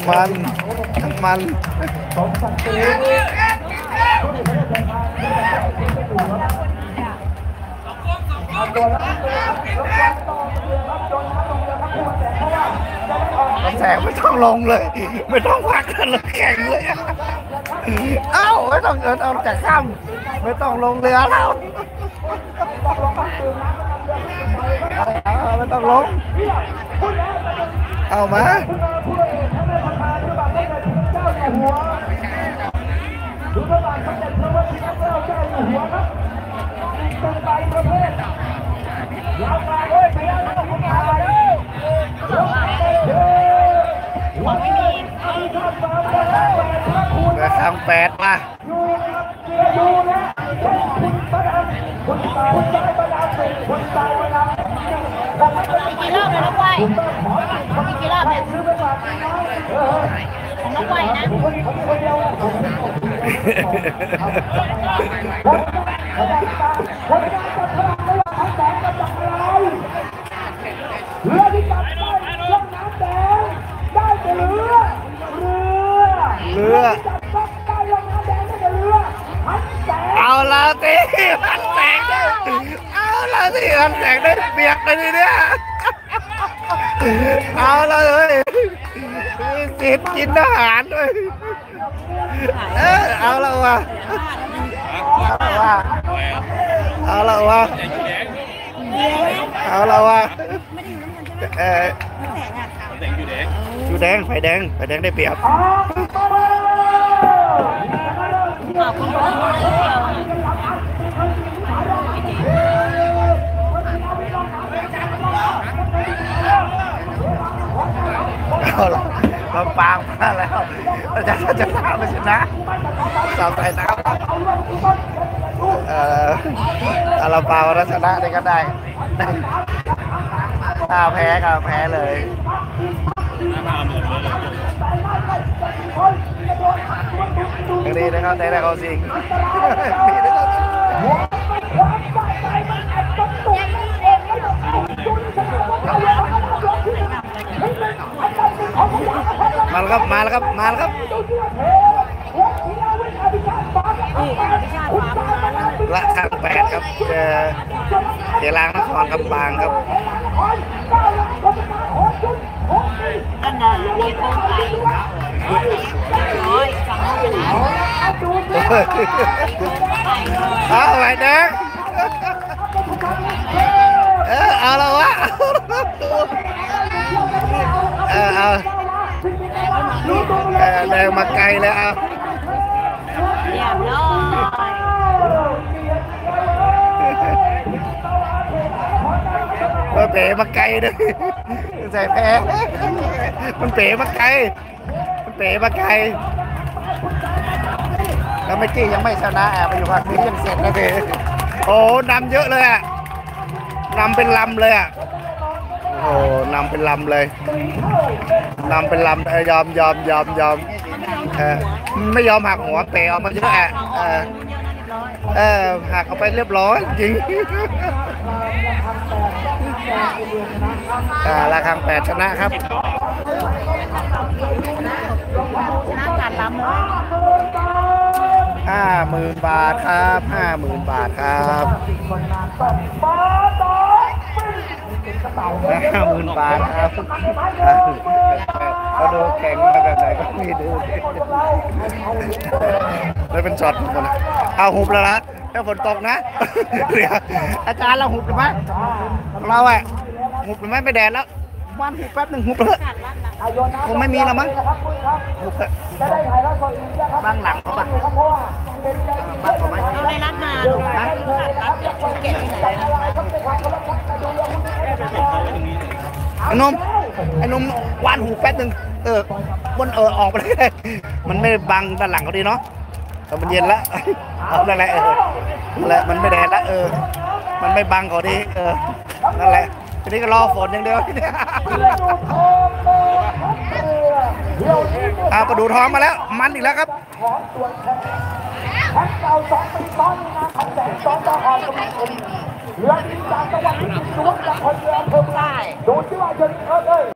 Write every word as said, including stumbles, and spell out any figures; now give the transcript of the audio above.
มันทั้งมันแสงไม่ต้องลงเลยไม่ต้องพักกันเลยแข่งเลยเอ้าไม่ต้องเดินเอาจากข้ามไม่ต้องลงเรือแล้วไม่ต้องลงเอามาเรือข้างแปดมากี่รอบเลยน้องไว้กี่รอบเนี่ยของน้องไว้นะเรือที่จับได้ล่องน้ำแดงได้แต่เรือเรือเรือได้ล่องน้ำแดงได้แต่เรือพันแสงเอาละสิพันแสงเอาละสิพันแสงได้เปียกเลยเนี่ยเอาละเลยมีสิทธิ์กินอาหารด้วยเออเอาละวะเอาละวะเอาละวะเอาละวะเอออยู่แดงไฟแดงไฟแดงได้เปรียบเอาละเราปางมาแล้วเราจะจะชนะไม่ชนะสาวใส่น้ำเออเราปางเราชนะได้ก็ได้ถ้าแพ้ก็แพ้เลยอย่างนี้นะครับได้ได้เขาสิงมาแล้วครับมาแล้วครับมาแล้วครับละข้างแปดครับเจอเจรางนครกำปางครับอันน่ะเรียนตรงไปร้อยสองร้อยเอาไปเด้อเออเอาแล้ววะเออเอาแดงมาไกลเลยเอาเรียบร้อยมันเป๋มาไกลด้วยใส่แพ้มันเป๋มาไกลมันเป๋มาไกลแล้วไม่กี้ยังไม่ชนะแอบไปอยู่ภาคนี้ยังเสร็จนะพี่โอ้นำเยอะเลยอ่ะนำเป็นลำเลยอ่ะโอ้นำเป็นลำเลยนำเป็นลำเออยอมยอมยอมยอมเออไม่ยอมหักหัวเป๋ออกมาเยอะอ่ะเออเออหักเอาไปเรียบร้อยจริงอ่าระฆังแปดชนะครับชนะการล้ำห้าหมื่นบาทครับห้าหมื่นบาทครับห้าหมื่นบาทครับก็ดูแข่งมาแบบไหนก็มีดูได้เป็นช็อตหมดเลยเอาหุบแล้วนะถ้าฝนตกนะเดี๋ยวอาจารย์เราหุบหรือไม่เราอะหุบหรือไม่ไปแดดแล้วว่านหุบแป๊บหนึ่งหุบเลยคงไม่มีแล้วมั้งหุบบ้างหลังเขาปะเราได้รัดมาลูกนะเก็บที่ไหนไอ้นมไอ้นมวานหูแป๊บหนึ่งเออบนเออออกไปเลยมันไม่บังด้านหลังเขาดีเนาะแต่มันเย็นแล้วเอานั่นแหละเออนั่นแหละมันไม่แดดแล้วเออมันไม่บังเขาดีเออนั่นแหละทีนี้ก็รอฝนอย่างเดียวทีนี้อ่าประดูทองมาแล้วมันอีกแล้วครับแพ็คเก่าสองปีซ้อนนะคำแสงสองต่ออ่อนกำลังชมเรือดินจากจังหวัดพิจิตรล้วนจากคนเรืออำเภอใต้ดูที่ว่าจะเออเลย